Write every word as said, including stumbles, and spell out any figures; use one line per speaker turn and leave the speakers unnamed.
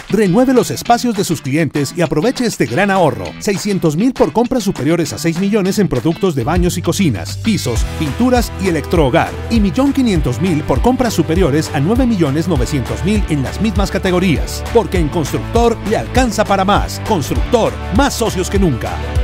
Renueve los espacios de sus clientes y aproveche este gran ahorro. seiscientos mil por compras superiores a seis millones en productos de baños y cocinas, pisos, pinturas y electrohogar. Y un millón quinientos mil por compras superiores a nueve millones novecientos mil en las mismas categorías. Porque en Constructor le alcanza para más. Constructor, más socios que nunca.